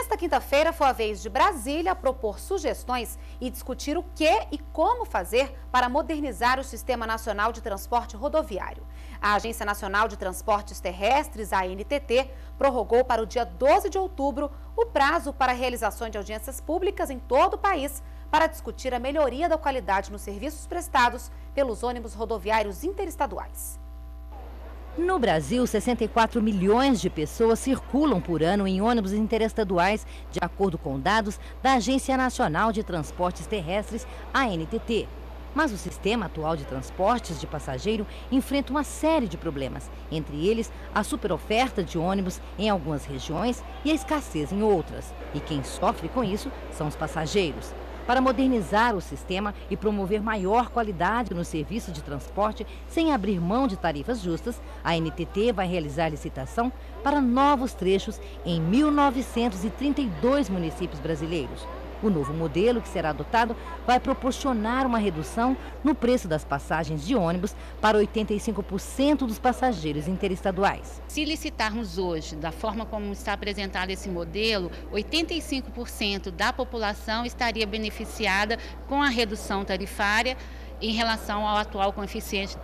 Nesta quinta-feira foi a vez de Brasília propor sugestões e discutir o que e como fazer para modernizar o Sistema Nacional de Transporte Rodoviário. A Agência Nacional de Transportes Terrestres, a ANTT, prorrogou para o dia 12 de outubro o prazo para a realização de audiências públicas em todo o país para discutir a melhoria da qualidade nos serviços prestados pelos ônibus rodoviários interestaduais. No Brasil, 64 milhões de pessoas circulam por ano em ônibus interestaduais, de acordo com dados da Agência Nacional de Transportes Terrestres, ANTT. Mas o sistema atual de transportes de passageiro enfrenta uma série de problemas, entre eles a superoferta de ônibus em algumas regiões e a escassez em outras. E quem sofre com isso são os passageiros. Para modernizar o sistema e promover maior qualidade no serviço de transporte sem abrir mão de tarifas justas, a ANTT vai realizar licitação para novos trechos em 1.932 municípios brasileiros. O novo modelo que será adotado vai proporcionar uma redução no preço das passagens de ônibus para 85% dos passageiros interestaduais. Se licitarmos hoje, da forma como está apresentado esse modelo, 85% da população estaria beneficiada com a redução tarifária em relação ao atual coeficiente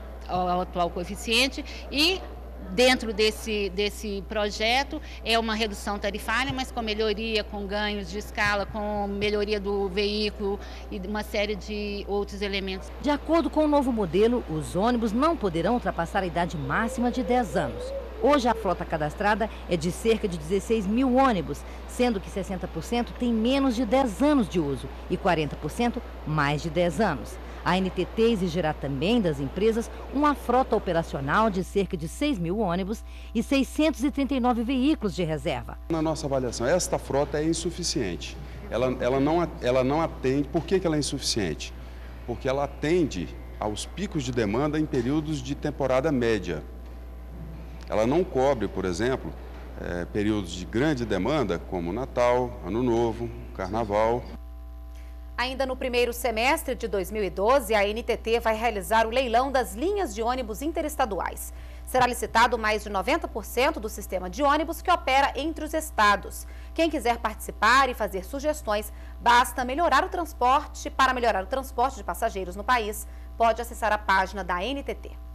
e dentro desse projeto é uma redução tarifária, mas com melhoria, com ganhos de escala, com melhoria do veículo e uma série de outros elementos. De acordo com o novo modelo, os ônibus não poderão ultrapassar a idade máxima de 10 anos. Hoje a frota cadastrada é de cerca de 16 mil ônibus, sendo que 60% tem menos de 10 anos de uso e 40% mais de 10 anos. A ANTT exigirá também das empresas uma frota operacional de cerca de 6 mil ônibus e 639 veículos de reserva. Na nossa avaliação, esta frota é insuficiente. Ela não atende. Por que ela é insuficiente? Porque ela atende aos picos de demanda em períodos de temporada média. Ela não cobre, por exemplo, períodos de grande demanda, como Natal, Ano Novo, Carnaval. Ainda no primeiro semestre de 2012, a ANTT vai realizar o leilão das linhas de ônibus interestaduais. Será licitado mais de 90% do sistema de ônibus que opera entre os estados. Quem quiser participar e fazer sugestões, basta melhorar o transporte. Para melhorar o transporte de passageiros no país, pode acessar a página da ANTT.